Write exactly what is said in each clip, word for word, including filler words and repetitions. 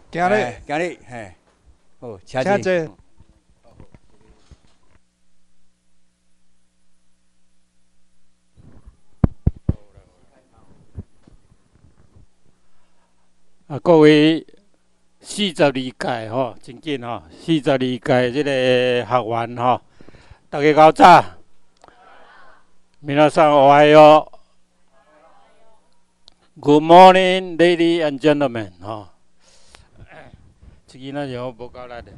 今日今日嘿，好，请请坐。 啊，各位四十二届吼，真紧吼，四十二届即个学员吼，大家搞早。皆さんおはよう。Good morning, ladies and gentlemen 吼。这个呢就无够力的。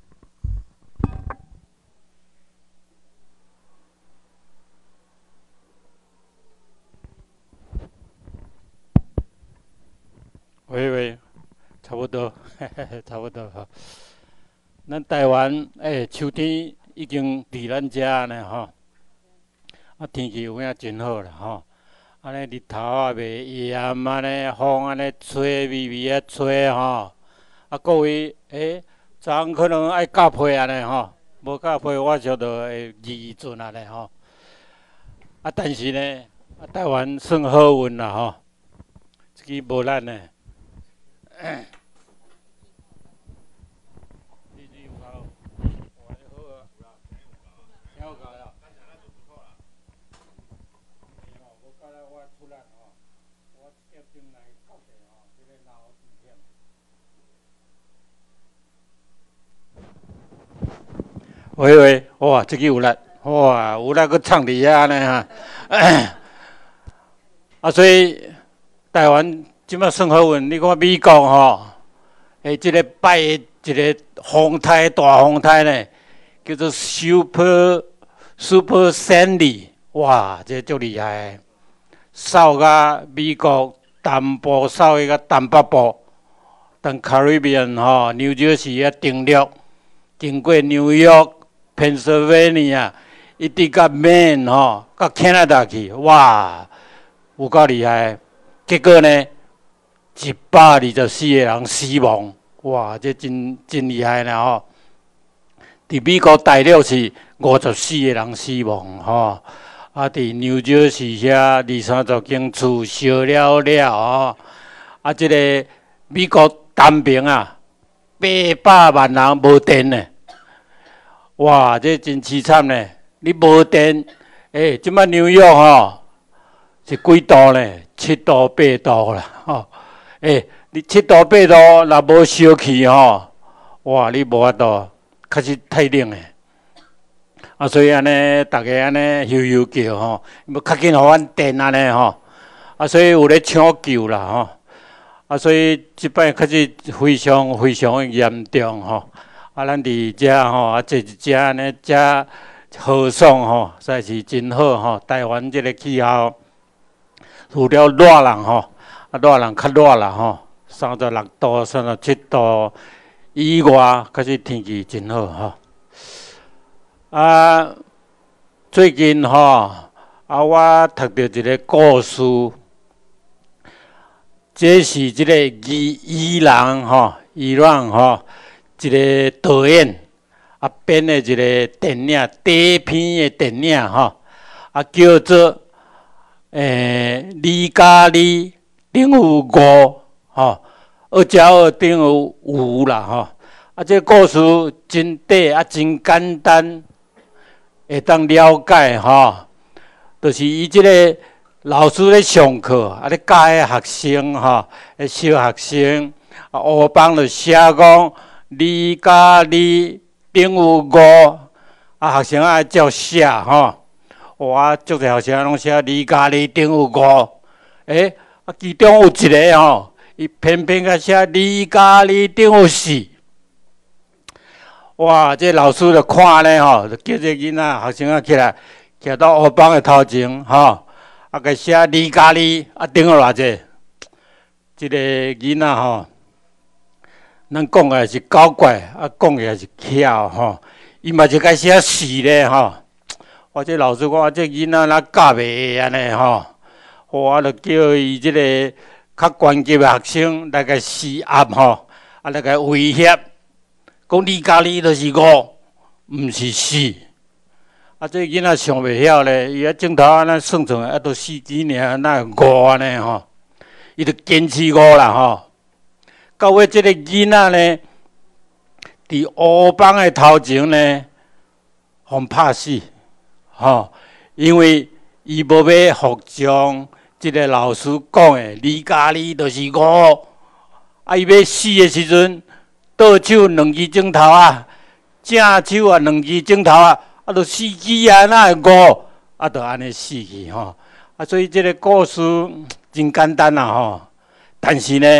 喂喂，差不多，嘿嘿嘿，差不多吼。咱台湾诶、欸，秋天已经伫咱遮呢吼，啊天气有影真好啦吼。安尼日头啊袂炎，安尼风安尼吹，微微啊吹吼。啊各位诶、欸，昨昏可能爱加被安尼吼，无加被我晓得会二阵安尼吼。啊但是呢，啊台湾算好运啦吼，这个无咱呢。喂喂，哇，这个有力，哇，有力佫唱伫遐呢哈。啊，所以台湾即摆算好运，你看美国吼，诶，即个拜一个风台大风台呢，叫做 Super Super Sandy， 哇，这足厉害，扫甲美国东部，扫去甲东北部，当 Caribbean 吼，纽约市啊，登陆，经过纽约。Pennsylvania 一直到 Maine 吼，到 Canada 去，哇，有够厉害！结果呢，一百二十四个人死亡，哇，这真真厉害呢吼！伫美国大陆是五十四个人死亡吼，啊，伫纽约市遐二三十间厝烧了了吼，啊，这个美国东边啊，八百万人无电呢。哇，这真凄惨呢！你无电，诶、欸，即摆纽约吼是几度呢？七度八度啦，吼！诶、欸，你七度八度若无烧气吼，哇，你无法度，确实太冷诶。啊，所以安尼，大家安尼悠悠叫吼，要较紧互阮电安尼吼。啊，所以有咧抢救啦吼。啊，所以即摆确实非常非常严重吼。啊，咱伫遮吼，啊，坐一遮安尼，遮豪爽吼，实在是真好吼。台湾即个气候，除了热人吼，啊，热人较热啦吼，三十六度、三十七度以外，确实天气真好吼。啊，最近吼，啊，我读到一个故事，这是即个伊伊朗吼，伊朗吼。一个导演啊编的一个电影，第一篇的电影吼，啊叫做诶《李嘉丽等于五》吼，二加二等于五啦吼。啊，这个故事真短啊，真简单，会当了解吼。就是伊即个老师咧上课，啊咧教迄学生吼，迄小学生啊，黑板就写讲。二加二等于五，啊，学生爱照写吼。哇，足侪学生拢写二加二等于五。诶，啊，其中有一个吼，伊偏偏甲写二加二等于四。哇，这老师就看咧吼，就叫这囡仔学生啊起来，徛到黑板的头前吼，啊，甲写二加二啊等于偌济？这个囡仔吼。咱讲的是搞怪，啊，讲的是巧吼。伊嘛是该写四咧吼。我这老师讲，这囡仔哪教袂安尼吼，我就叫伊即个较关键的学生来个施压吼，啊来个威胁，讲二加二就是五，毋是四。啊，这囡仔上袂晓咧，伊啊镜头安尼算算，啊都四几尔，哪五安尼吼？伊就坚持五啦吼。 到尾即个囡仔呢，伫乌帮的头前呢，互拍死，吼、哦，因为伊无要服从即个老师讲的，二加二就是五。啊，伊要死的时阵，倒手两支枕头啊，正手啊两支枕头啊，啊，就死去啊，哪会五？啊，就安尼死去吼。啊，所以即个故事真简单啊吼，但是呢，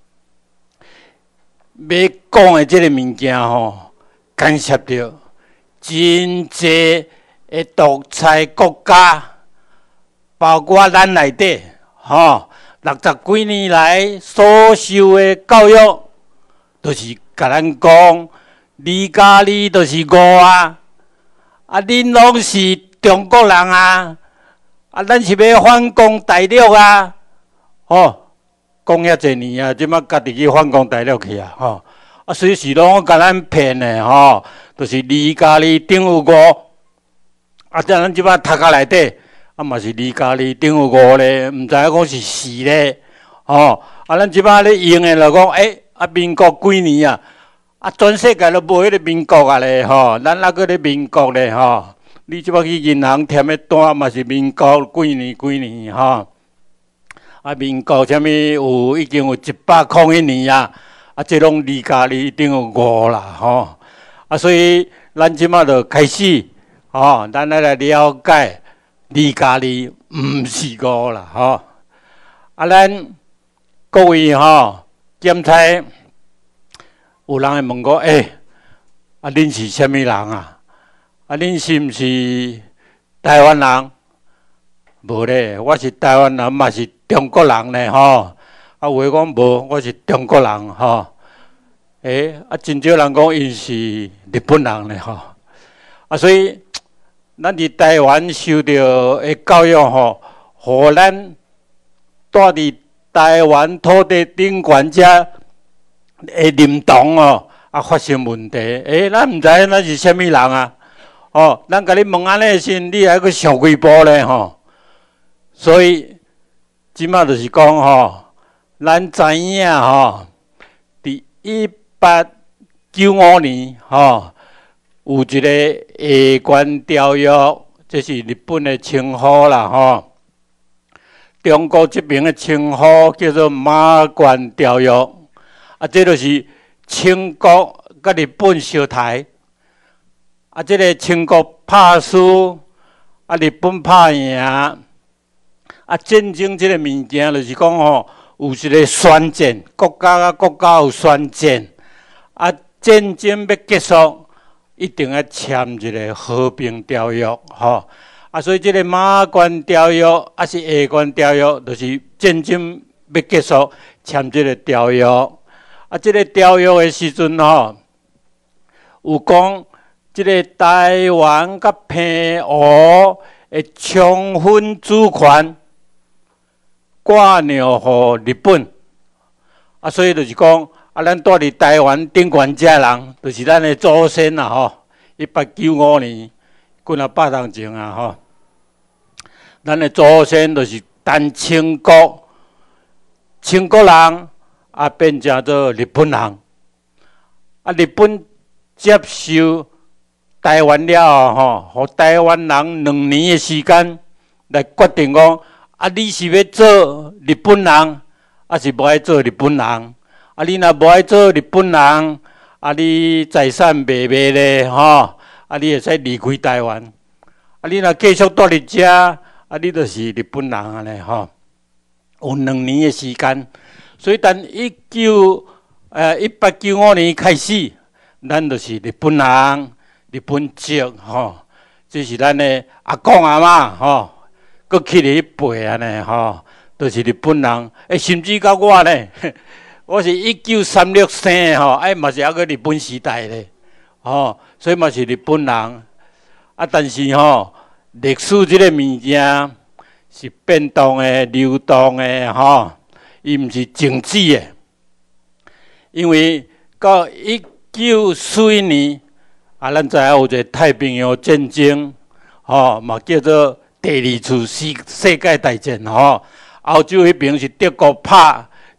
要讲的即个物件吼，干涉到真侪的独裁国家，包括咱内底吼。六十几年来所受的教育，就是甲咱讲二加二就是五啊！啊，恁拢是中国人啊！啊，咱是要反攻大陆啊！吼，讲遐侪年啊，即马家己去反攻大陆去啊！吼，啊，随时拢甲咱骗的吼，就是二加二等于五。啊，即咱即马读下内底。啊，嘛是二加二等于五咧，毋知影讲是四咧，吼、哦！啊，咱即摆咧用诶，就讲，诶、欸，啊，民国几年啊？啊，全世界都无迄个民国啊咧，吼、哦！咱还搁咧民国咧，吼、哦！你即摆去银行填诶单嘛是民国几年几年，吼、哦！啊，民国啥物有已经有一百空一年啊，啊，即拢二加二等于五啦，吼、哦！啊，所以咱即摆就开始，吼、哦，咱来来了解。二加二毋是五啦，吼！啊，咱各位吼，检查有人会问我，诶、欸，啊，恁是啥物人啊？啊，恁是毋是台湾人？无咧，我是台湾人，嘛是中国人咧，吼！啊，有诶讲无，我是中国人，吼！诶、欸，啊，真少人讲因是日本人咧，吼！啊，所以。咱伫台湾受到的教育吼，互咱住伫台湾土地顶悬者会认同哦，啊发生问题，诶、欸，咱毋知咱是啥物人啊？哦，咱甲你问安尼时，你还阁上几步咧吼？所以即马就是讲吼，咱知影吼，伫一八九五年吼。有一个下关条约，这是日本的称呼啦，吼。中国这边的称呼叫做马关条约，啊，这就是清国甲日本相台，啊，这个清国拍输，啊，日本拍赢，啊，战争这个物件就是讲吼，有一个宣战，国家甲国家有宣战，啊，战争要结束。一定要签一个和平条约，吼！啊，所以这个马关条约，啊是下关条约，就是战争要结束，签这个条约。啊，这个条约的时阵，吼，有讲这个台湾甲澎湖的充分主权挂鸟互日本。啊，所以就是讲。啊，咱住伫台湾顶悬遮人，就是咱的祖先啦吼。一八九五年，几啊百年前啊吼，咱的祖先就是单清国，清国人啊变成做日本人。啊，日本接受台湾了吼，互台湾人两年的时间来决定讲，啊，你是要做日本人，还是无爱做日本人？啊，你若无爱做日本人，啊，你财产卖卖咧，吼，啊，你会使离开台湾。啊，你若继续住伫遮，啊，你就是日本人安尼吼。有两年的时间，所以等一九呃一八九五年开始，咱就是日本人，日本籍吼。这是咱的阿公阿嬷吼，搁去咧背安尼吼，都、就是日本人。诶，甚至到我呢。我是一九三六生的吼，哎，嘛是还个日本时代咧，吼，所以嘛是日本人。啊，但是吼，历史这个物件是变动的、流动的，吼，伊毋是静止的。因为到一九四一年，啊，咱知影有一个太平洋战争，吼，嘛叫做第二次世世界大战，吼，欧洲迄边是德国拍。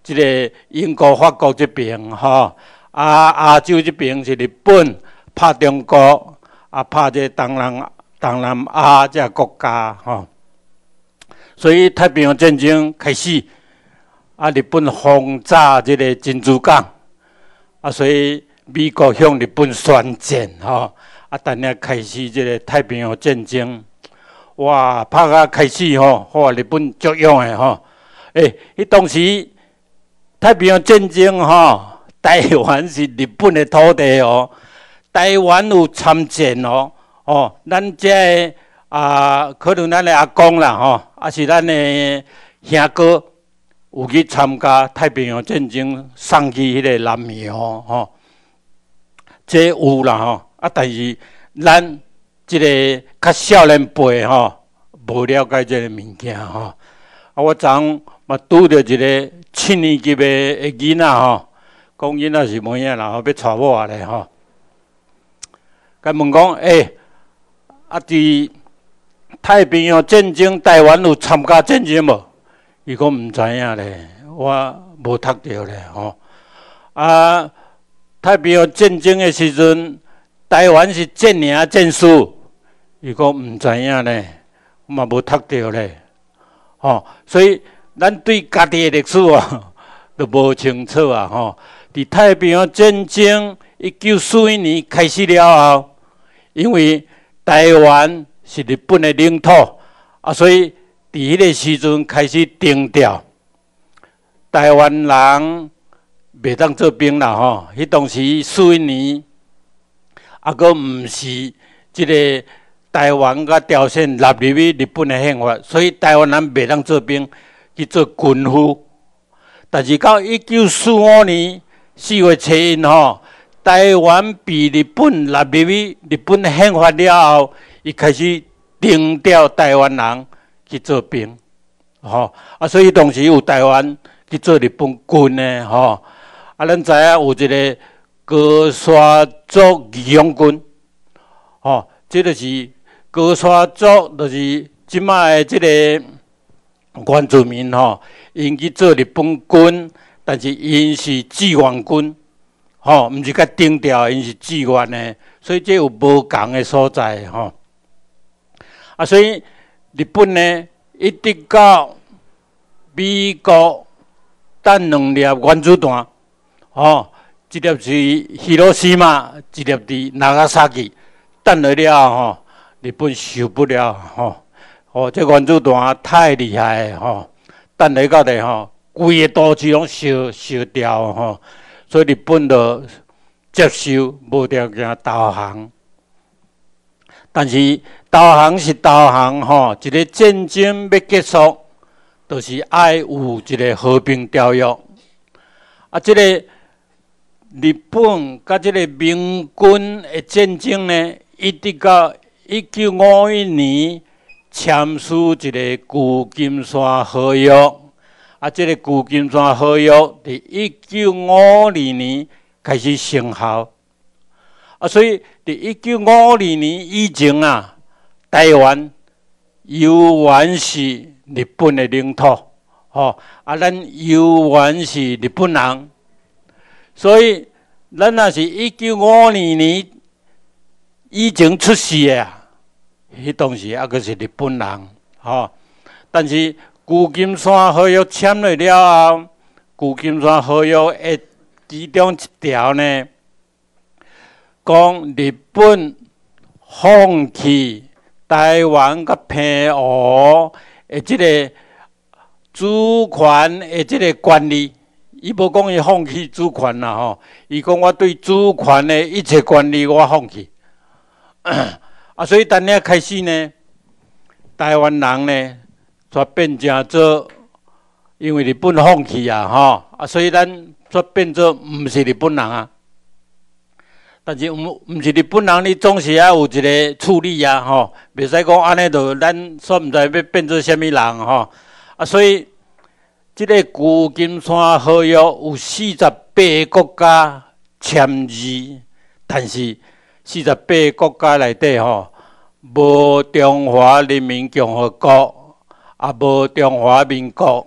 即个英国、法国这边吼，啊亚洲这边是日本拍中国，啊拍这东南东南亚这国家吼。所以太平洋战争开始，啊日本轰炸这个珍珠港，啊所以美国向日本宣战吼，啊等下开始这个太平洋战争。哇，拍到开始吼，哇日本足勇的吼。诶，迄当时太平洋战争吼，台湾是日本的土地哦，台湾有参战哦，哦，咱这啊，可能咱的阿公啦吼，啊是咱的兄哥有去参加太平洋战争，送去迄个南洋吼，这有啦吼，啊但是咱即个较少年辈吼，无了解这个物件吼，啊我昨嘛拄着一个七年级的囡仔吼，讲囡仔是无影啦，吼要娶某咧吼。甲问讲，诶、欸，啊伫太平洋战争，台湾有参加战争无？伊讲毋知影咧，我无读着咧吼。啊，太平洋战争的时阵，台湾是战赢战输，伊讲毋知影咧，我嘛无读着咧，吼，所以。咱对家己的历史啊，都无清楚啊！吼，伫太平洋战争一九四一年开始了后，因为台湾是日本的领土啊，所以伫迄个时阵开始定调，台湾人袂当做兵啦！吼，迄当时四一年，啊，佫毋是即个台湾甲朝鲜纳入去日本的宪法，所以台湾人袂当做兵。去做军夫，但是到一九四五年四月七日吼，台湾被日本纳入去日本宪法了后，伊开始征调台湾人去做兵，吼啊，所以当时有台湾去做日本军的吼，啊，咱知影有一个高沙族义勇军，吼，这就是高沙族，就是即卖的这个。原住民吼，因去做日本军，但是因是志愿军，吼，毋是甲定调，因是志愿的，所以这有无共的所在吼。啊，所以日本呢，一直到美国弹两粒原子弹，吼，一粒是希罗西玛，一粒伫那加萨基，弹落了吼，日本受不了吼。哦，这原子弹太厉害吼，弹来到咧吼，规个都市拢烧烧掉吼，所以日本就接受无条件投降。但是投降是投降吼，一个战争要结束，就是爱有一个和平条约。啊，这个日本甲这个民军的战争呢，一直到一九五一年。签署一个旧金山合约，啊，这个旧金山合约伫一九五二年开始生效，啊，所以伫一九五二年以前啊，台湾犹原是日本的领土，吼，啊，咱犹原是日本人，所以咱若是一九五二年以前出世的啊。迄当时还阁是日本人，吼。但是旧金山合约签了了后，旧金山合约的其中一条呢，讲日本放弃台湾甲澎湖的即个主权的即个权利。伊无讲伊放弃主权啦，吼。伊讲我对主权的一切权利我放弃。啊，所以等下开始呢，台湾人呢，煞变成做，因为日本放弃啊，吼，啊，所以咱煞变做毋是日本人啊。但是毋毋是日本人，你总是要有一个处理啊，吼，袂使讲安尼就咱煞毋知要变做啥物人吼。啊，所以即个旧金山合约有四十八个国家签字，但是。四十八个国家内底吼，无中华人民共和国，也无中华民国，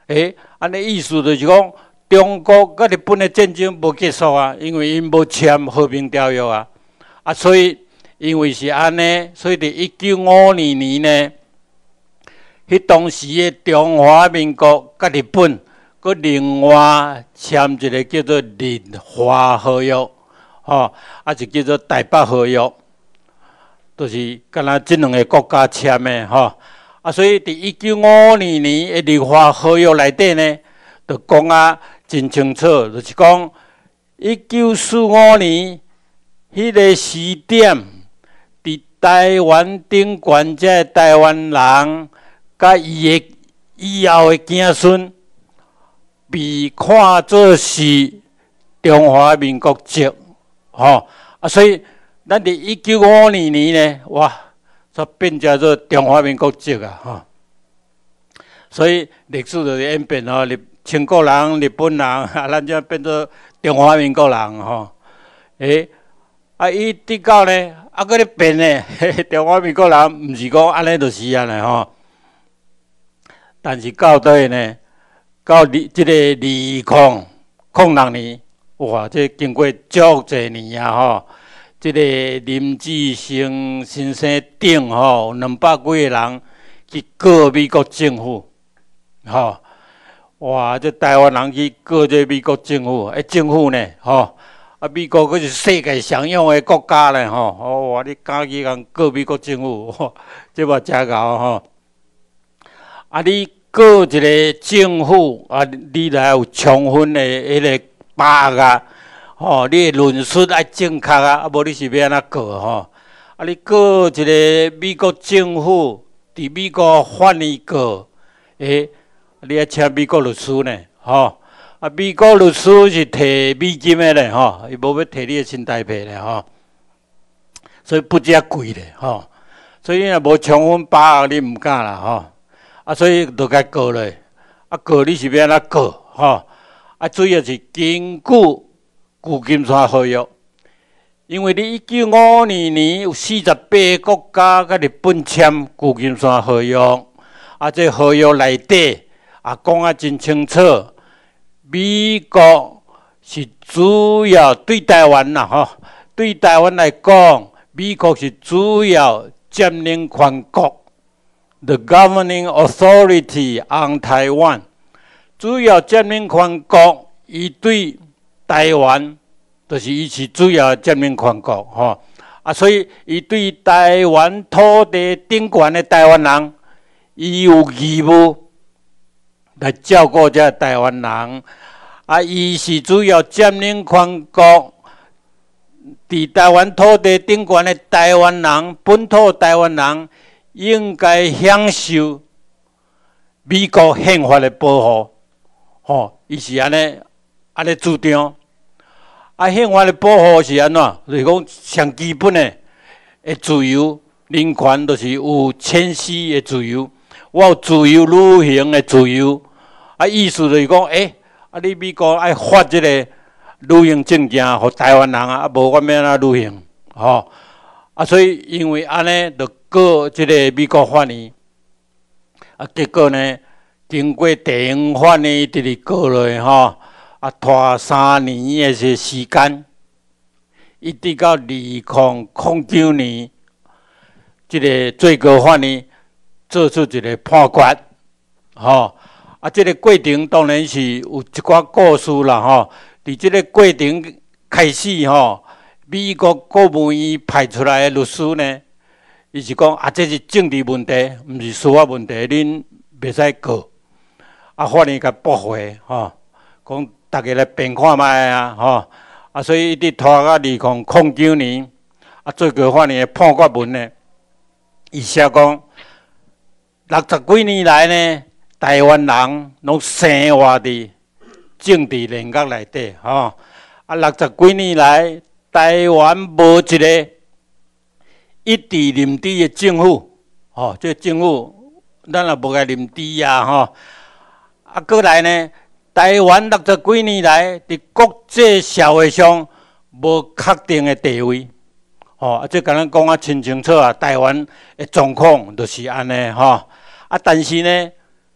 诶，安尼意思就是讲，中国甲日本的战争无结束啊，因为因无签和平条约啊，啊，所以因为是安尼，所以伫一九五二年呢，迄当时的中华民国甲日本，佮另外签一个叫做日华合约，吼，啊，就叫做台北合约，就是敢若即两个国家签的吼。啊，所以伫一九五二年的日华合约内底呢，就讲啊真清楚，就是讲一九四五年迄个时点，伫台湾顶悬这台湾人，甲伊的以后的子孙，被看作是中华民国籍，吼啊，所以咱伫一九五二年呢，哇！所变叫做中华民国籍啊，吼！所以历史就演变吼，日清国人、日本人啊，咱就变做中华民国人吼。诶，啊，伊直到呢，啊，搁咧变呢，中华民国人毋是讲安尼就是安尼吼。但是到底呢，到二即个二零零六年，哇，这经过足侪年啊吼。即个林志胜先生顶吼，两百几个人去告美国政府，吼，哇！这台湾人去告这美国政府，诶，政府呢，吼，啊，美国佫是世界上用的国家咧，吼，哦，哇！你敢去共告美国政府，吼，这嘛真搞吼。啊，你告一个政府，啊，你来有充分的迄个把握啊。吼、哦，你的论述爱正确啊，啊，无你是要安怎告吼？啊，你告一个美国政府伫美国法院告，诶、欸，你爱请美国律师呢，吼、哦，啊，美国律师是摕美金的咧，吼，伊无要摕你的新台币咧，吼，所以不遮贵咧，吼，所以你若无充分把握，你毋敢啦，吼，啊，所以就该告咧，啊，告你是要安怎告，吼，啊，主要是根据。旧金山合约，因为你一九五二年有四十八个国家甲日本签旧金山合约，啊，这合约内底啊讲啊真清楚，美国是主要对台湾啦吼，对台湾来讲，美国是主要占领权国 ，the governing authority on Taiwan， 主要占领权国，伊对。台湾就是伊是主要占领权国吼，啊，所以伊对台湾土地顶悬的台湾人，伊有义务来照顾这台湾人。啊，伊是主要占领权国，伫台湾土地顶悬的台湾人，本土台湾人应该享受美国宪法的保护，吼，伊是安尼。安尼主张，啊，宪法的保护是安怎？就是讲上基本的的自由、人权，就是有迁徙的自由，我有自由旅行的自由。啊，意思就是讲，诶、欸，啊，你美国爱发这个旅行证件给台湾人啊，啊，无我要安怎旅行，吼、哦，啊，所以因为安尼，就告这个美国法院，啊，结果呢，经过地方法院一直告落吼。啊，拖三年的些时间，一直到二零零九年，这个最高法院做出一个判决，吼、哦，啊，这个过程当然是有一寡故事啦，吼。伫这个过程开始，吼，美国国务院派出来的律师呢，伊是讲啊，这是政治问题，毋是司法问题，恁袂使告。啊，法院甲驳回，吼，讲。大家来评看卖啊，吼！啊，所以一直拖到二零零九年，啊，最高法院的判决文呢，伊写讲六十几年来呢，台湾人拢生活伫政治联合内底，吼！啊，六十几年来，台湾无一个一直任职的政府，吼，这政府咱也无该任职啊，吼！啊，过来呢？台湾六十几年来，伫国际社会上无确定的地位，吼、哦，啊，这敢咱讲啊清清楚啊，台湾的状况就是安尼，吼、哦，啊，但是呢，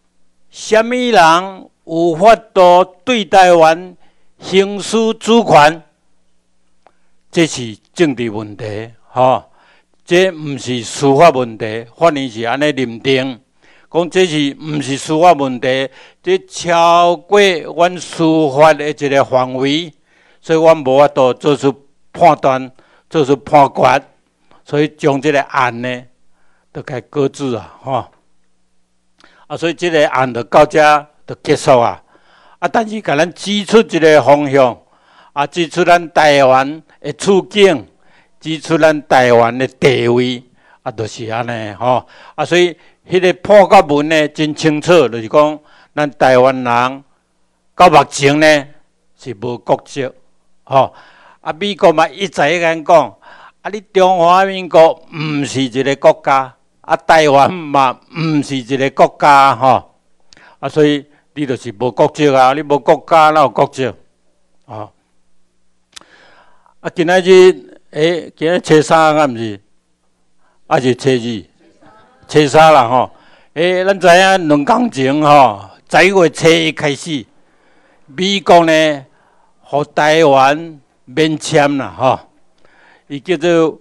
什么人有法度对台湾行使主权？这是政治问题，吼、哦，这毋是司法问题。法院是安尼认定，讲这是毋是司法问题，这超过阮司法的一个范围，所以阮无法度做出判断，做出判决，所以将这个案呢，就该搁置啊，吼、哦。啊，所以这个案就到这就结束啊。啊，但是甲咱指出一个方向，啊，指出咱台湾的处境，指出咱台湾的地位，啊，就是安尼吼。啊，所以迄个判决文呢真清楚，就是讲咱台湾人到目前呢是无国籍，吼。啊，美国嘛一再一讲，啊，你中华民国毋是一个国家，啊，台湾嘛毋是一个国家，吼。啊，所以你就是无国籍啊，你无国家哪有国籍？哦。啊，今仔日，诶，今仔初三啊，毋是？啊是初二，初三啦吼。诶，咱知影两工前吼，十一月初一开始，美国呢，互台湾免签啦吼，伊叫做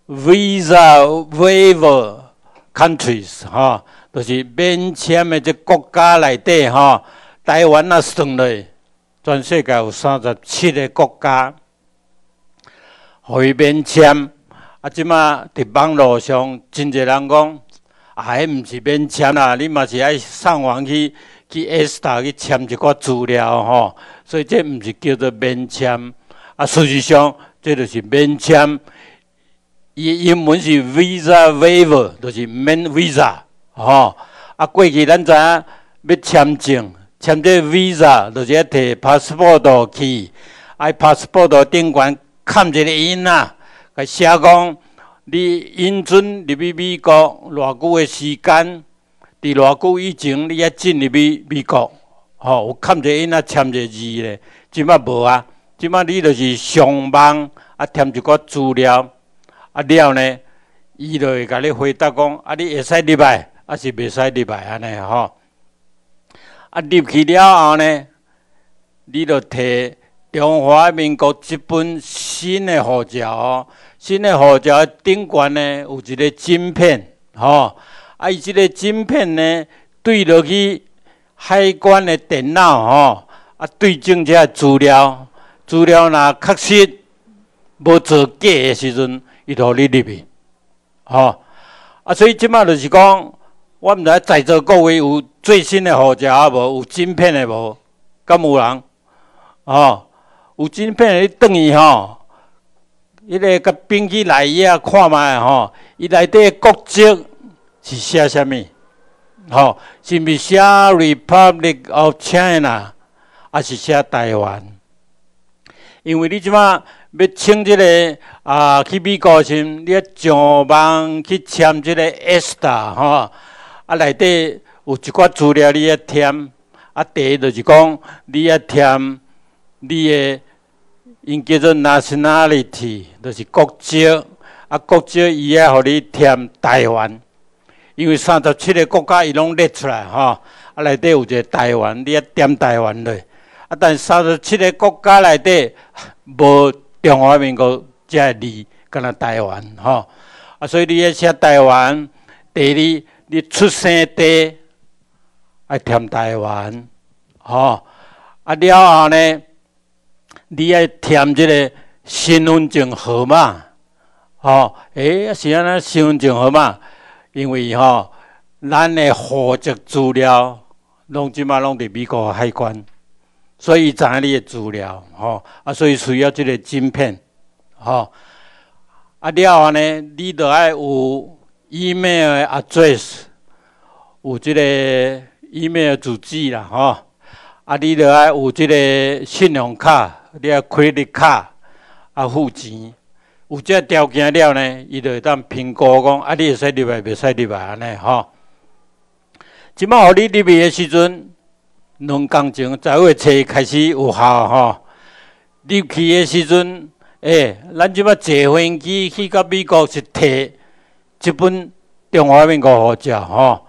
Visa Waiver Countries 吼。就是免签的这国家内底吼，台湾啊算落，全世界有三十七个国家，互伊免签。啊，即马伫网络上真侪人讲，啊，迄毋是免签啦，你嘛是爱上网去去 E S T A 去签一寡资料吼，所以这毋是叫做免签。啊，事实上这就是免签，伊英文是 Visa Waiver， 就是免 Visa。吼、哦，啊，过去咱知影要签证，签这 visa， 就是要摕 passport 去，啊 passport 顶悬盖一个印仔，甲写讲你引准入去美国偌久的时间，伫偌久以前你才进入去美国，吼、哦，有盖一个印仔，签一个字咧。即摆无啊，即摆你就是上网啊，填一寡资料，啊了呢，伊就会甲你回答讲，啊，你会使入来。啊是袂使入来安尼吼，啊入去了后呢，你就摕中华民国这本新的护照哦，新的护照顶悬呢有一个晶片吼，啊伊这个晶片呢对落去海关的电脑吼，啊对证这资料，资料若确实无做假的时阵，伊就互你入去，吼，啊所以即马就是讲。我毋知在座各位有最新的护照啊无？有晶片的无？敢有人？哦，有晶片的，你转去吼，迄个甲编去内页看卖吼，伊内底国籍是写啥物？吼，是毋是写 Republic of China， 还是写台湾？因为你即马要请即、这个啊去美国时，你要上网去签即个 E S T A 吼。啊，内底有一寡资料你要填，啊，第一就是讲你要填你的，因叫做 nationality， 就是国籍，啊，国籍伊要互你填台湾，因为三十七个国家伊拢列出来吼，啊，内底有一个台湾，你要填台湾落，啊，但三十七个国家内底无中华民国这个字，敢若台湾吼，啊，所以你要写台湾，第二。你出生地爱填台湾，吼、哦，啊了后呢，你爱填这个身份证号码，吼、哦，诶、欸，是安那身份证号码，因为吼、哦，咱的户籍资料拢即马拢伫美国海关，所以知影你的资料，吼、哦，啊，所以需要这个晶片，吼、哦，啊了后呢，你着爱有。email 的 address 有即个 email 住址啦，吼，啊，你着爱有即个信用卡，你爱 credit 卡，啊，付钱，有这条件了呢，伊就会当评估讲，啊，你会使入来，袂使入来安尼，吼。即摆互你入去的时阵，两工前十月初开始有效，吼。入去的时阵，诶、欸，咱即摆坐飞机去到美国是摕。这本中华民国护照吼，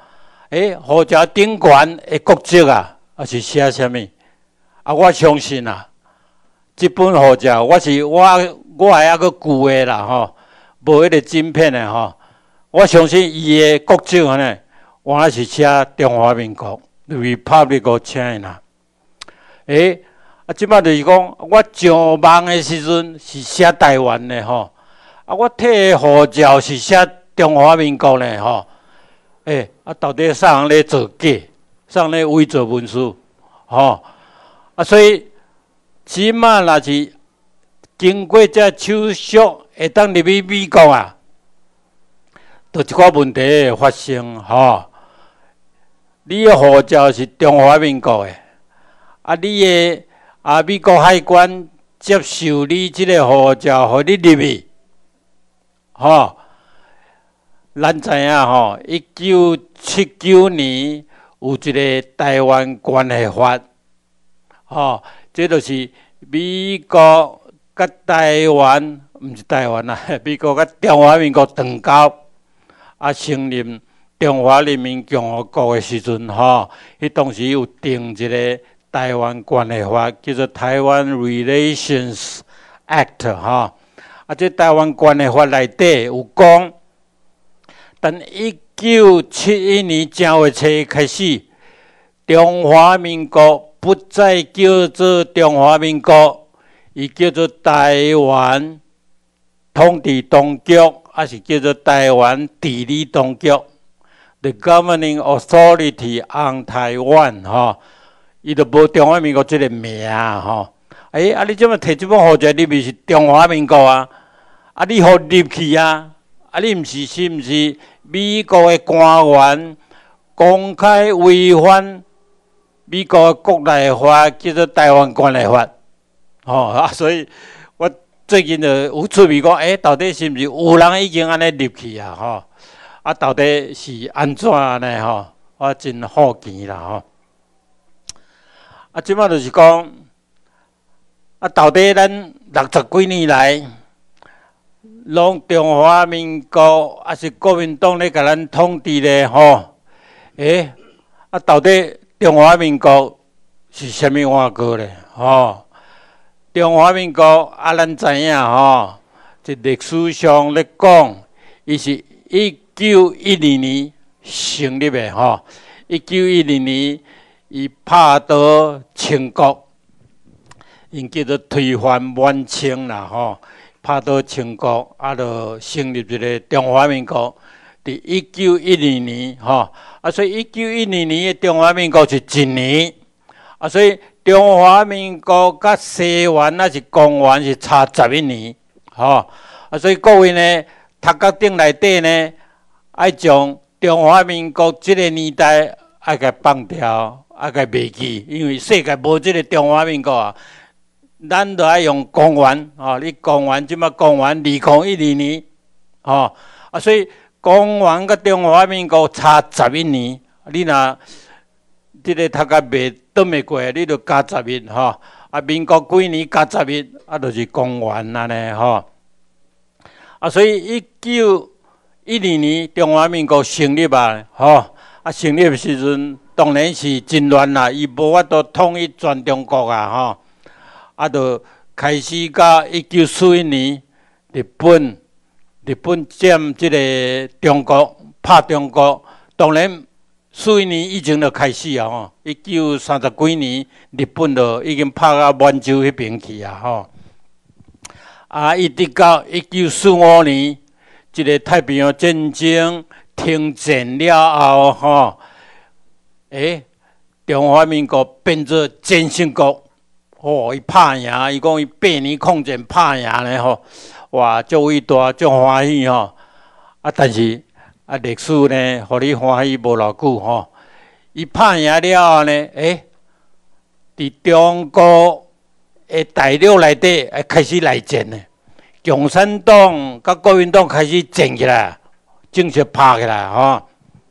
诶，护照顶悬的国籍啊，啊是写啥物？啊，我相信啊，这本护照我是我我还抑佫旧的啦吼，无迄个晶片的吼。我相信伊的国籍呢，我是写中华民国 Republic of China。诶，啊，即摆就是讲，我上网的时阵是写台湾的吼，啊，我摕的护照是写中华民国的吼。诶，啊，到底啥人咧做假？啥人咧伪造文书？吼，啊，所以即摆若是经过这手续，会当入去美国啊。就一寡问题会发生吼，你的护照是中华民国的，啊，你的啊美国海关接受你这个护照，互你入去，吼，咱知影吼，一九七九年有一个台湾关系法，吼，这就是美国甲台湾，毋是台湾啦，美国甲中华民国断交。啊，成立中华人民共和国的时阵，吼，迄当时有定一个台湾关系法，叫做台湾 Relations Act， 吼。啊，这台湾关系法内底有讲，但一九七一年正月初开始，中华民国不再叫做中华民国，伊叫做台湾统治当局。还是叫做台湾地理当局 ，The Governing Authority on Taiwan 吼，伊就无中华民国这个名吼。诶、欸，啊，你怎么摕这本护照入去是中华民国啊？啊，你互入去啊？啊，你毋是是毋是美国的官员公开违反美国的国内法，叫做台湾关系法？吼啊，所以我。最近就有趣味讲，诶、欸，到底是毋是有人已经安尼入去啊？吼，啊，到底是安怎呢？吼，我真好奇啦，吼。啊，即摆就是讲，啊，到底咱六十几年来，拢中华民国还是国民党咧，甲咱统治咧，吼？诶、欸，啊，到底中华民国是虾米碗糕咧？吼？中华民国啊，咱知影吼，这历史上咧讲，伊是一九一二年成立的吼。一九一二年，伊拍倒清国，因叫做推翻满清啦吼，拍倒清国，啊，就成立一个中华民国。伫一九一二年吼，啊，所以一九一二年的中华民国是一年，啊，所以。中华民国甲西元还是公元是差十一年，吼、哦、啊，所以各位呢，读册顶内底呢，爱将中华民国这个年代爱甲放掉，爱甲袂记，因为世界无这个中华民国啊，咱就爱用公元，哦，你公元即马公元二零一二年，吼、哦、啊，所以公元甲中华民国差十一年，你若这个读册袂倒袂过，你就加十一吼。啊，民国几年加十一，啊，就是公元安尼吼。啊，所以一九一二年中华民国成立啊，吼啊，成立的时阵当然是真乱啦，伊无法度统一全中国啊，吼。啊，就开始到一九四一年，日本日本占这个中国，拍中国，当然。四一年以前就开始啊，吼！一九三十几年，日本就已经拍到满洲迄边去啊，吼！啊，一直到一九四五年，这个太平洋战争停战了后，吼，诶，中华民国变做战胜国，哦，伊拍赢，伊讲伊八年抗战拍赢咧，吼，哇，足伟大，足欢喜吼！啊，但是。啊，历史呢，互你欢喜无偌久吼。伊拍赢了后呢，诶，伫中国诶大陆内底，诶开始内战呢。共产党甲国民党开始战起来，正式拍起来吼。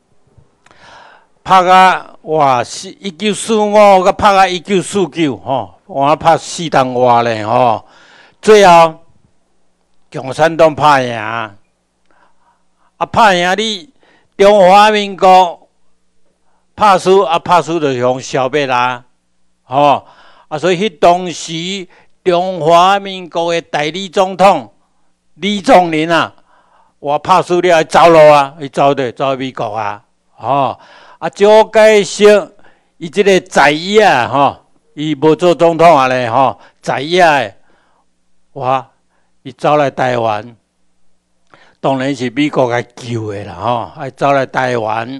拍到哇，一九四五甲拍到一九四九吼，哇，拍四档外咧吼。最后，共产党拍赢。啊，拍赢你中华民国拍输啊，拍输就用消灭啦，吼、哦、啊，所以迄当时中华民国的代理总统李宗仁啊，我拍输了，走路啊，伊走的走美国啊，吼、哦、啊，蒋介石伊即个在野啊，吼，伊无做总统啊咧，吼，在野的，哇，伊走来台湾。当然是美国来救的啦，吼，爱走来台湾，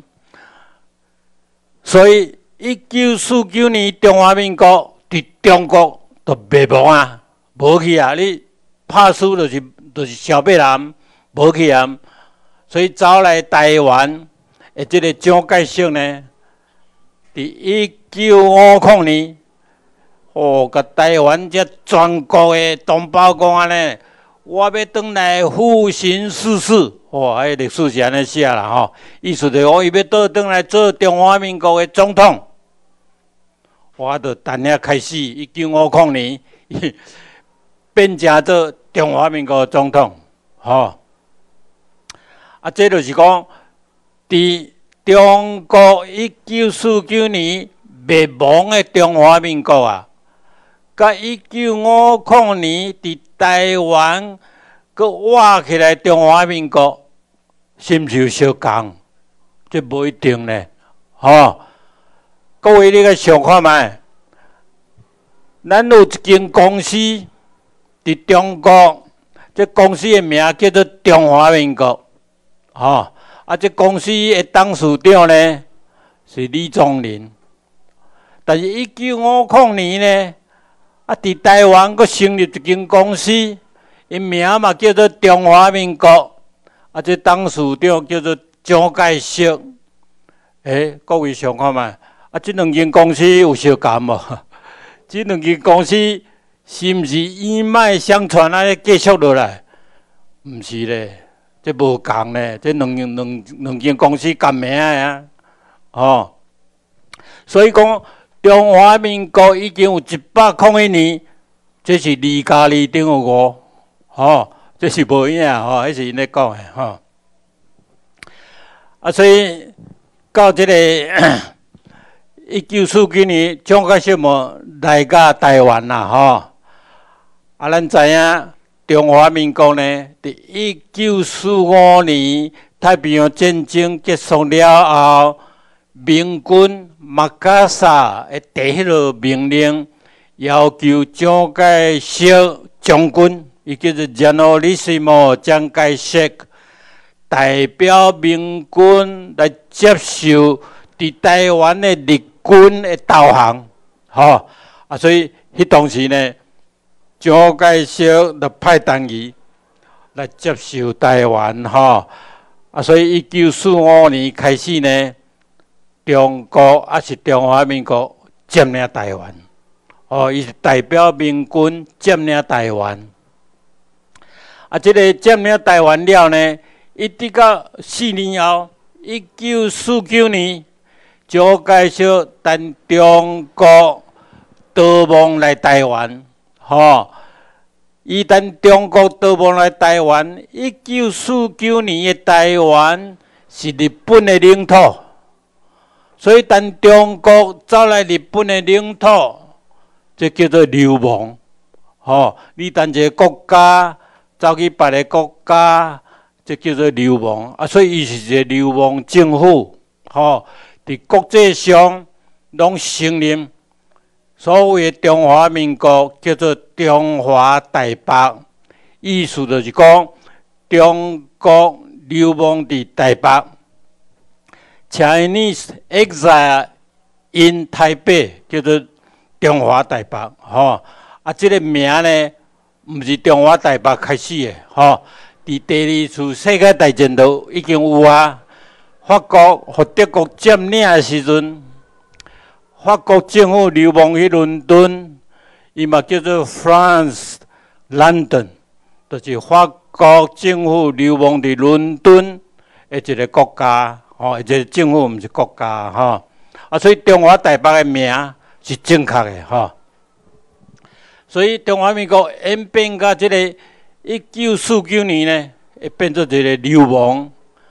所以一九四九年中华民国伫中国都灭亡啊，无去啊！你拍输就是就是消灭人，无去啊！所以走来台湾的这个蒋介石呢，伫一九五零年，哦，甲台湾这全国的同胞讲安尼。我要转来复行世事，哦，迄历史是安尼写啦吼，意思就是我伊要倒转来做中华民国的总统。我就等下开始，一九五零年变成做中华民国的总统，吼、哦。啊，这就是讲，伫中国一九四九年灭亡的中华民国啊，甲一九五零年伫台湾，佮活起来中华民国，是毋是有相共？这无一定呢，吼、哦。各位，你个想看觅，咱有一间公司伫中国，这公司的名叫做中华民国，吼、哦。啊，这公司的董事长呢是李宗仁，但是一九五零年呢。啊！伫台湾，佮成立一间公司，因名嘛叫做中华民国。啊，这董事长叫做蒋介石。诶、欸，各位想看觅？啊，这两间公司有相共无？这两间公司是毋是一脉相传啊？继续落来？毋是咧，这无共咧。这两两两间公司共名诶啊，哦。所以讲。中华民国已经有一百零一年，这是二加二等于五，吼，这是无影吼，迄是因咧讲诶，吼。啊，所以到这个一九四九年，蒋介石无来到台湾啦，吼。啊，咱知影中华民国呢，伫一九四五年太平洋战争结束了后。民军马卡萨的第迄个命令，要求蒋介石将军，伊叫做 Generalissimo 蒋介石，代表民军来接受伫台湾的日军的投降，吼啊！所以迄当时呢，蒋介石就派单于来接受台湾，吼啊！所以一九四五年开始呢。中国还是中华民国占领台湾，哦，伊是代表民军占领台湾。啊，这个占领台湾了呢，一直到四年后，一九四九年，蒋介石等中国逃亡来台湾，吼、哦，伊等中国逃亡来台湾，一九四九年的台湾是日本的领土。所以，当中国走来日本的领土，这叫做流亡。吼、哦，你等一个国家走去别个国家，这叫做流亡。啊，所以伊是一个流亡政府。吼、哦，伫国际上拢承认所谓的中华民国叫做中华台北，意思就是讲中国流亡伫台北。Chinese exile in Taipei 叫做中华台北，吼、哦、啊，这个名呢，毋是中华台北开始的，吼、哦。伫第二次世界大战都已经有啊。法国和德国占领的时阵，法国政府流亡去伦敦，伊嘛叫做 France London， 就是法国政府流亡伫伦敦的一个国家。哦，这个政府毋是国家吼、哦，啊，所以中华台北的名是正确的吼、哦。所以中华民国演变到这个一九四九年呢，会变做一个流亡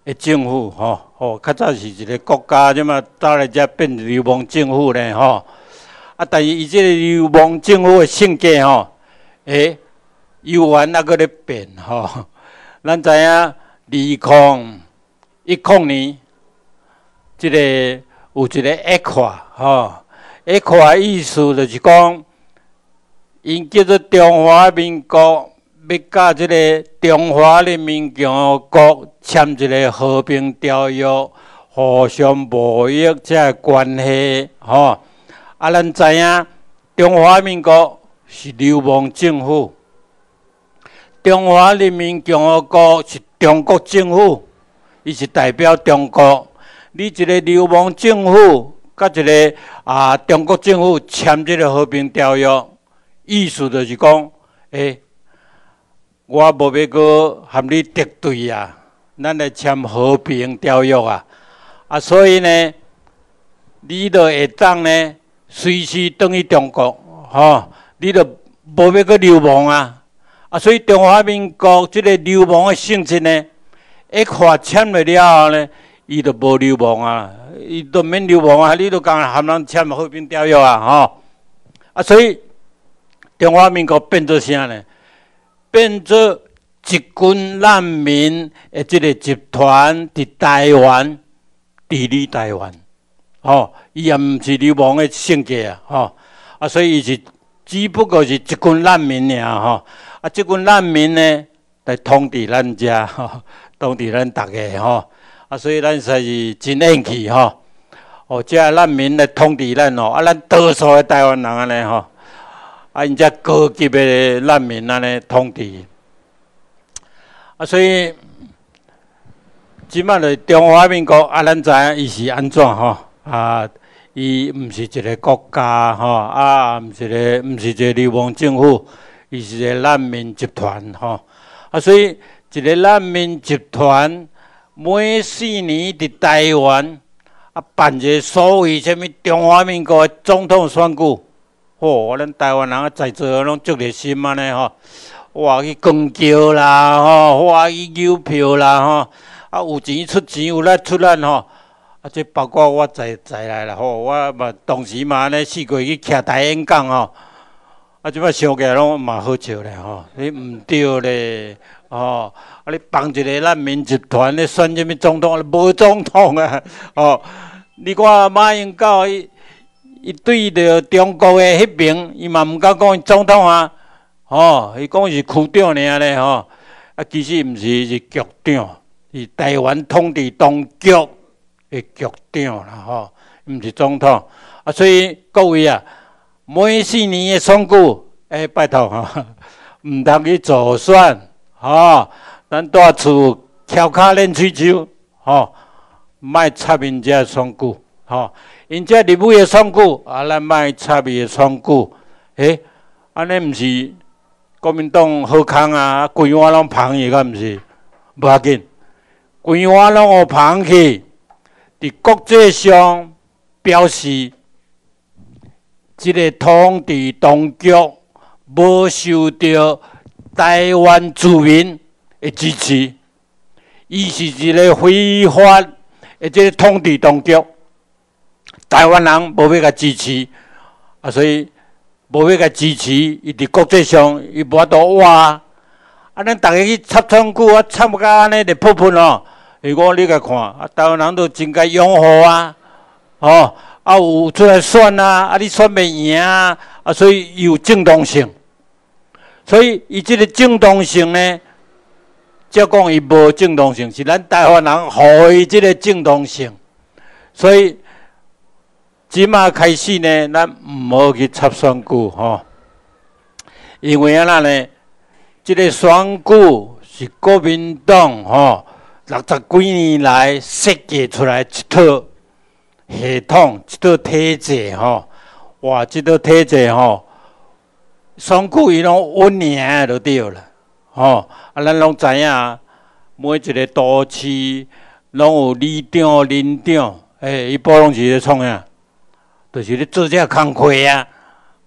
的政府吼，哦，较早是一个国家，即嘛到来遮变流氓政府咧吼。啊，但是伊即个流氓政府的性格吼，诶，由原还搁咧变吼。咱知影二零一零年，即、这个有一个 A 卡吼 ，A 卡的意思就是讲，因叫做中华民国。要甲即个中华人民共和国签一个和平条约，互相无益这个关系，吼。啊，咱知影中华民国是流氓政府，中华人民共和国是中国政府，伊是代表中国。你一个流氓政府，甲一个啊中国政府签这个和平条约，意思就是讲，诶、欸。我无要搁和你敌对啊，咱来签和平条约啊，啊，所以呢，你就会当呢随时转去中国，吼、哦，你就无要搁流氓啊，啊，所以中华民国即个流氓的性质呢，一块签了了后呢，伊就无流氓啊，伊就免流氓啊，你就讲和人签和平条约啊，吼、哦，啊，所以中华民国变做啥呢？变做一群难民的这个集团伫台湾治理台湾，吼，伊也毋是流氓的性格啊，吼，啊，所以伊是只不过是一群难民尔，吼，啊，这群难民呢来统治咱遮，吼，统治咱大家，吼，啊，所以咱实在是真运气，吼，哦，这难民来统治咱哦，啊，咱多数的台湾人安尼，吼。啊，因遮高级的难民安尼统治，啊，所以即摆的中华民国啊，咱知影伊是安怎吼？啊，伊毋是一个国家吼，啊，毋是一个毋是一个流氓政府，伊是一个难民集团吼。啊，所以一个难民集团每四年伫台湾啊办一个所谓什物中华民国的总统选举。吼，咱台湾人啊，在座拢足热心安尼吼，哇去光叫啦吼，哇去邮票啦吼，啊有钱出钱，有力出力吼，啊这包括我在在内啦吼，我嘛当时嘛安尼四个去徛台演讲吼，啊即摆想起来拢嘛好笑咧吼，你毋对咧吼，啊你帮一个难民集团咧选什物总统，无总统啊，哦，你看马英九伊。伊对着中国的迄边，伊嘛毋敢讲伊总统啊，吼，伊讲是区长尔咧吼，啊，其实毋是，是局长，是台湾统治当局的局长啦，吼，毋是总统。啊，所以各位啊，每四年的选举，诶、欸，拜托吼，毋通去助选，吼，咱住厝翘脚练喙手，吼，莫插因遮选举，吼。因遮立委的选举，啊，咱莫插伊的选举，诶，安尼毋是国民党好康啊，规碗拢捧伊，敢毋是？无要紧，规碗拢互捧去，伫国际上表示，即个统治当局无受到台湾居民的支持，伊是一个非法的即个统治当局。台湾人无要甲支持，啊，所以无要甲支持，伊伫国际上伊无法度活。啊，咱逐个去插选举啊，插甲安尼就破破哦。伊讲你甲看，啊，台湾人都真该拥护啊，哦，啊有出来选啊，啊你选袂赢啊，啊所以有正当性。所以伊即个正当性呢，则讲伊无正当性，是咱台湾人互伊即个正当性，所以。即马开始呢，咱毋好去插选举吼，因为安那呢，即、这个选举是国民党吼六十几年来设计出来一套系统、一套体制吼。哇，即套体制吼，选举伊拢稳赢就对了吼。啊，咱拢知影，每一个都市拢有里长、邻长，诶，伊保拢是咧创啥？就是咧做这工课啊，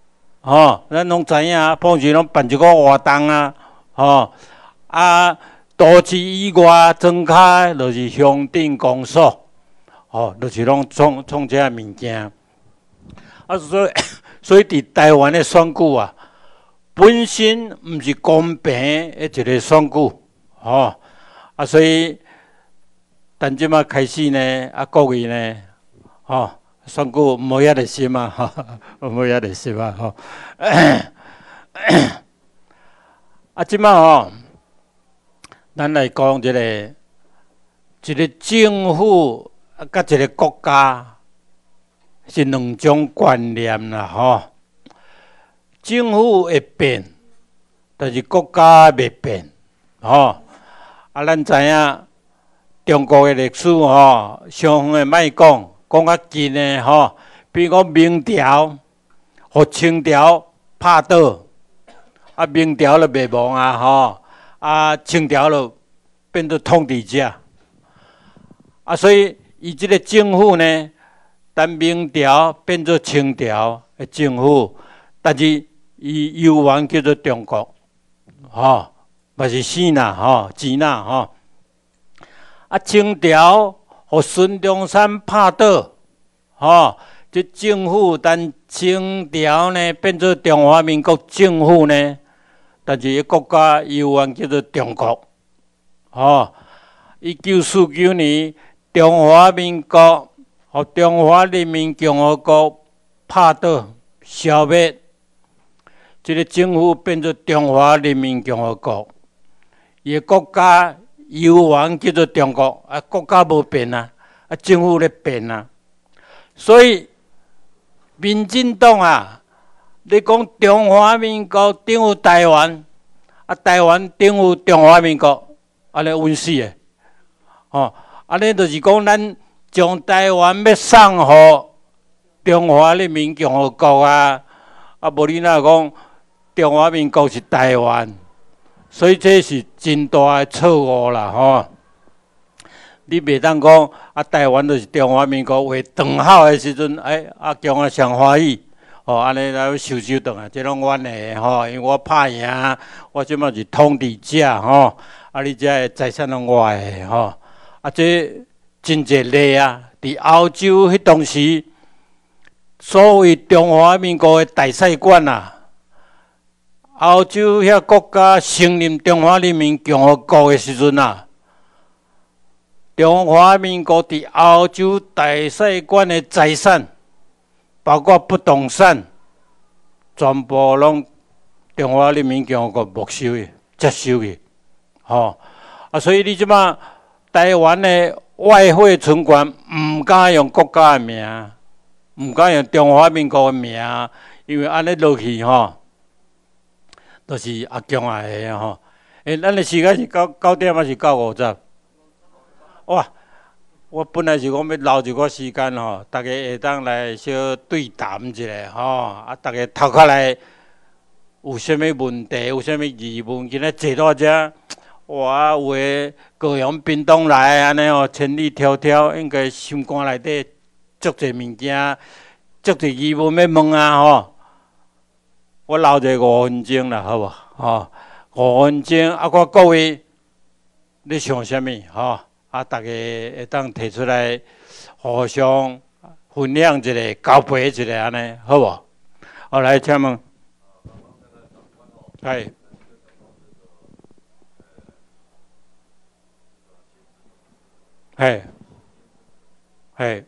吼，咱拢知影，碰时拢办一个活动啊，吼，啊， 都市以外庄卡就是乡镇公所，哦，就是拢创创这物件。啊，所以所以伫台湾的选举啊，本身毋是公平的一个选举，哦，啊，所以但即马开始呢，啊，各位呢，哦，选举无遐热心啊，哈，无遐热心啊，吼。啊，即马吼，咱来讲一个一个政府啊，甲一个国家是两种观念啦，吼。政府会变，但是国家袂变，吼。啊，咱知影中国的历史吼，上远的莫讲，讲较近的吼，比如讲明朝，互清朝拍倒。啊，明朝就灭亡啊，吼！啊，清朝就变做统治者。啊，所以伊即个政府呢，但明朝变做清朝的政府，但是伊又王叫做中国，吼，嘛是死啦，吼，钱啦，吼。啊，清朝互孙中山拍倒，吼，即政府但清朝呢变做中华民国政府呢。但是伊国家又原叫做中国，哦，一九四九年中华民国和中华人民共和国拍倒消灭，这个政府变做中华人民共和国，伊国家又原叫做中国，啊，国家无变啊，啊，政府咧变啊，所以民进党啊。你讲中华民国顶有台湾，啊，台湾顶有中华民国，安尼稳死诶，哦，安尼就是讲咱将台湾要送互中华人民共和国啊，啊，无你若讲中华民国是台湾，所以这是真大诶错误啦，吼。你袂当讲啊，台湾就是中华民国画长号诶时阵，哎，阿强啊上欢喜。哦，安尼来收收倒啊，这拢阮的吼，因为我拍赢，我即马是统治者吼，啊，你遮财产拢我的吼，啊，这真侪例啊！伫欧洲迄当时，所谓中华民国的大使馆啊，欧洲遐国家承认中华人民共和国的时阵啊，中华民国伫欧洲大使馆的财产。包括不动产，全部拢中华人民共和国没收去、接收去，吼、啊！所以你即马台湾的外汇存款唔敢用国家的名，唔敢用中华民国的名，因为安尼落去吼，都、就是阿强啊个吼。诶，咱的时间是九九点还是九五十？哇！我本来是讲要留一个时间吼，大家下当来小对谈一下吼，啊，大家头壳来有啥物问题，有啥物疑问，今仔坐到遮，哇，有诶高雄、屏东来安尼哦，千里迢迢，应该心肝内底足侪物件，足侪疑问要问啊吼。我留者五分钟啦，好无？吼，五分钟，啊，我各位，你想啥物吼？啊，大家会当提出来，互相分享一下，交陪一下，安尼好无？好，来，请问，係，係，係。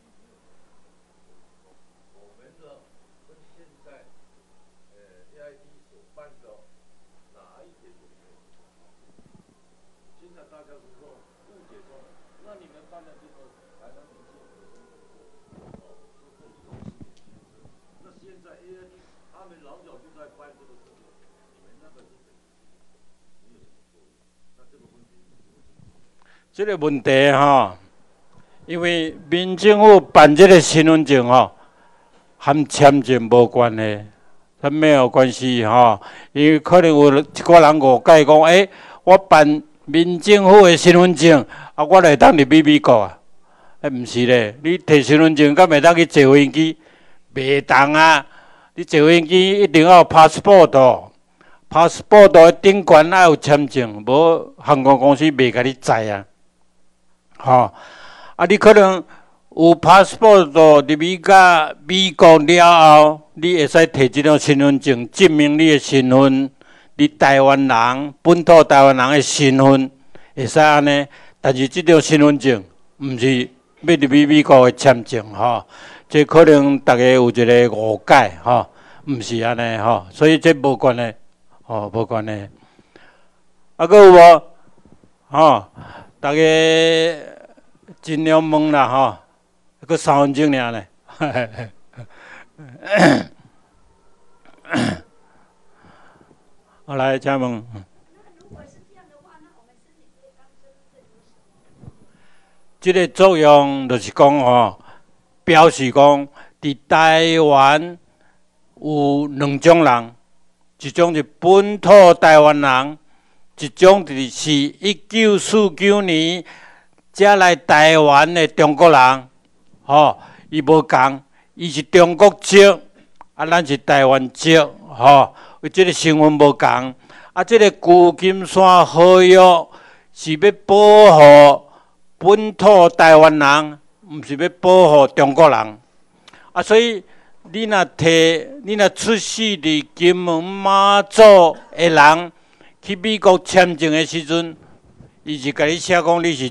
这个问题吼，因为民政府办这个身份证吼，和签证无关系，它没有关系吼。因为可能有一个人误解讲，诶、欸，我办民政府的身份证，啊，我来当入去美国啊？诶、欸，毋是咧，你摕身份证，敢会当去坐飞机？袂当啊！你坐飞机一定要有 passport，passport passport 的顶悬要有签证，无航空公司袂甲你载啊。吼，啊，你可能有 passport 入去到美国了后，你会使摕即张身份证证明你的身份，你台湾人本土台湾人的身份会使安尼。但是即张身份证毋是要入去美国的签证吼，这可能大家有一个误解吼，毋是安尼吼，所以这无关系。哦，无关系。啊，搁有无？吼，大家尽量问啦吼，搁三分钟尔咧。好，来，请问。这个作用就是讲吼，表示讲，伫台湾有两种人。一种是本土台湾人，一种就是一九四九年才来台湾的中国人，吼，伊无共，伊是中国籍，啊，咱是台湾籍，吼，有即个身份无共，啊，即个旧金山合约是要保护本土台湾人，毋是要保护中国人，啊，所以。你若摕，你若出世伫金门马祖的人去美国签证的时阵，伊是甲你写讲你是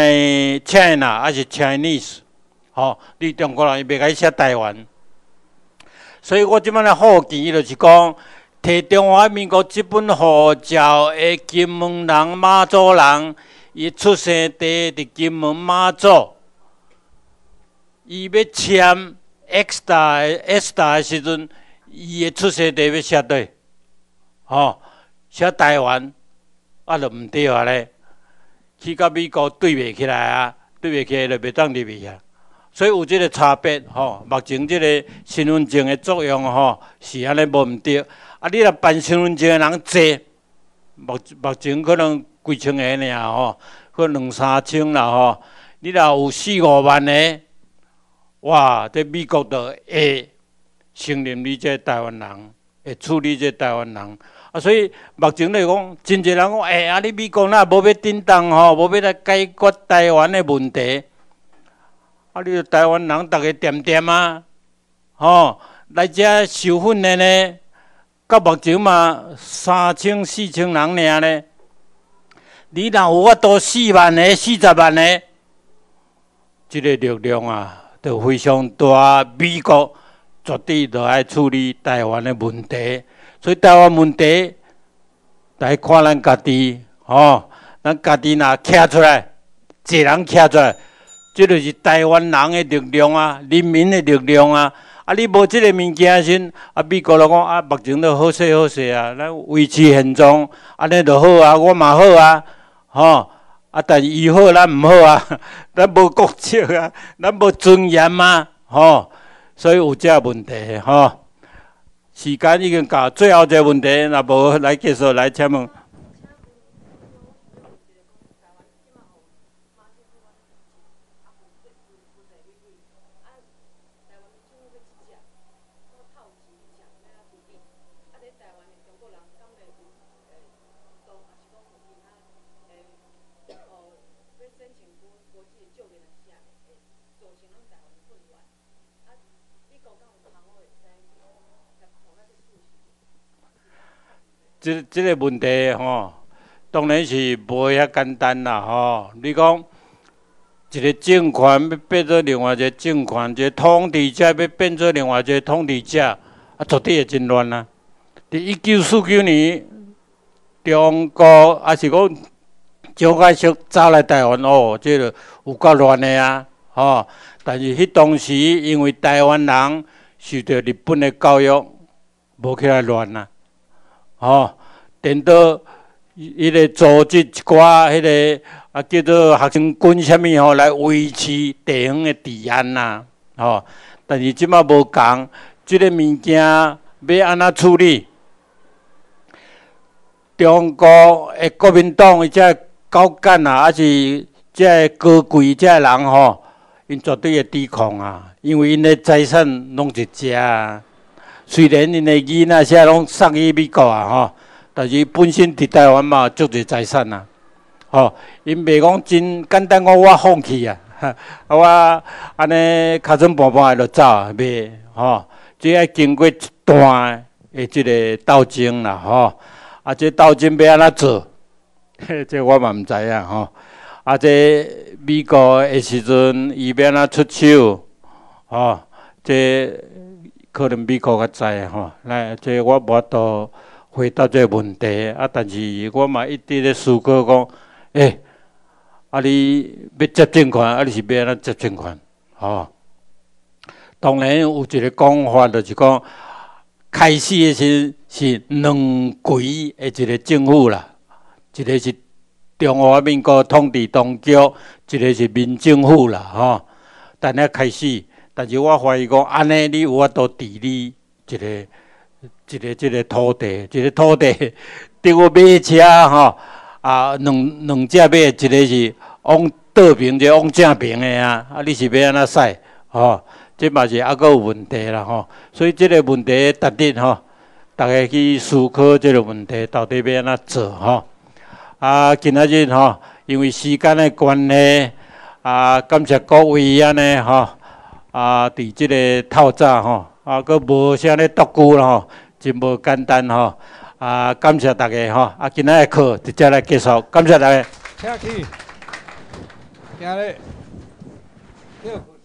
China 还是 Chinese， 吼，你中国人伊袂甲你写台湾。所以我即摆咧好奇，伊就是讲，摕中华民国即本护照的金门人、马祖人，伊出生地伫金门马祖，伊要签。X 大 S 大的时阵，伊的出生地要写对，吼，写台湾，啊，就毋对啊咧。去到美国对袂起来啊，对袂起来就袂当入去啊。所以有即个差别，吼。目前即个身份证的作用，吼，是安尼无毋对。啊，你若办身份证的人济，目目前可能几千个尔，吼，可能两三千啦，吼。你若有四五万个。哇！在美国就会承认你这台湾人，会处理这台湾人啊，所以目前来讲，真侪人讲，哎、欸，啊，你美国那无要振动吼，无要来解决台湾的问题，啊，你台湾人大家掂掂啊，吼，来遮受训练呢，到目前嘛三千四千人尔呢，你若有法度四万个、四十万个，这个力量啊！就非常大，美国绝对就爱处理台湾的问题，所以台湾问题，来看咱家己，吼，咱家己若徛出来，一个人徛出来，这就是台湾人的力量啊，人民的力量啊。啊，你无这个物件先，啊，美国就讲啊，目前都好势好势啊，咱维持现状，安尼就好啊，我嘛好啊，吼。啊，但是伊好，咱毋好啊，咱无国籍啊，咱无尊严啊，吼，所以有这问题吼。时间已经到，最后一个问题，若无来结束来请问。这这个问题吼，当然是无遐简单啦吼。你讲一个政权要变做另外一个政权，一个统治者要变做另外一个统治者，啊，绝对会真乱啊！伫一九四九年，中国还是讲蒋介石走来台湾哦，这个有够乱的啊！吼，但是迄当时因为台湾人受到日本的教育，无起来乱啊！吼，等到迄个组织一寡迄个啊叫做学生军啥物吼，来维持地方的治安呐，吼。但是即摆无共，即个物件要安怎处理？中国的国民党伊遮高干啊，还是遮高贵遮人吼，因绝对会抵抗啊，因为因的财产拢是遮啊。虽然因的囡仔些拢送去美国啊，吼， 但是本身伫台湾嘛，足侪财产啊。吼，因袂讲真简单，讲我放弃啊，啊我安尼尻川盘盘的就走啊，袂吼，只要经过一段的即个斗争啦，吼，啊，这斗争要安怎做？这我嘛毋知影吼。啊，这美国的时阵，伊要安怎出手？吼，这可能美国较知吼。来，这我无法度回答这个问题啊，但是我嘛一直咧思考讲，诶、欸，啊，你要接政权，啊，你是要安怎接政权？吼，当然有一个讲法，就是讲开始的时是两轨的一个政府啦，一个是中华民国统治当局，一个是民政府啦，吼。但咧开始，但是我怀疑讲，安尼你有法度治理一个一个即个土地，一个土地，对我买车吼啊，两两只买，一个是往倒平，一个往正平的啊，啊，你是要安怎使吼？这嘛是还佫有问题啦吼。所以这个问题值得吼，大家去思考这个问题到底要安怎做吼。啊，今仔日吼，因为时间的关系，啊，感谢各位安尼吼，啊，伫即个透早吼，啊，佫无啥咧独句啦吼，真无简单吼，啊，感谢大家吼，啊，今仔日课直接来结束，感谢大家。 请起，行咧，对。